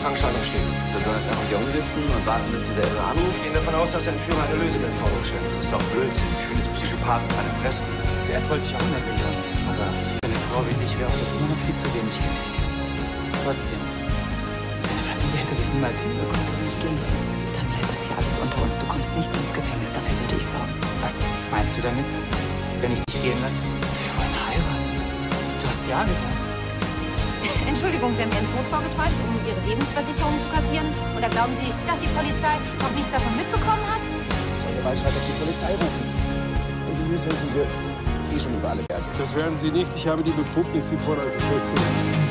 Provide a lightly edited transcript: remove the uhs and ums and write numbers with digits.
Krankenschein steht. Wir sollen jetzt einfach hier umsitzen und warten, bis dieser Irre anruft. Wir gehen davon aus, dass der Entführer eine Lösegeldforderung stellt. Das ist doch Blödsinn. Ich bin jetzt Psychopathen, keine Presse. Zuerst wollte ich auch 100 Millionen. Aber für eine Frau wie dich wäre das immer noch viel zu wenig gewesen. Trotzdem, deine Familie hätte das niemals hinbekommen. Wenn du nicht gehst, dann bleibt das hier alles unter uns. Du kommst nicht ins Gefängnis, dafür würde ich sorgen. Was meinst du damit? Wenn ich dich gehen lasse? Wir wollen heiraten. Du hast ja gesagt. Entschuldigung, Sie haben Ihren Tod vorgetäuscht, um Ihre Lebensversicherung zu kassieren? Oder glauben Sie, dass die Polizei noch nichts davon mitbekommen hat? Soll der Weisheit auf die Polizei lassen. Und wir sind wir schon über alle Berge. Das werden Sie nicht. Ich habe die Befugnis, Sie vorläufig festzunehmen.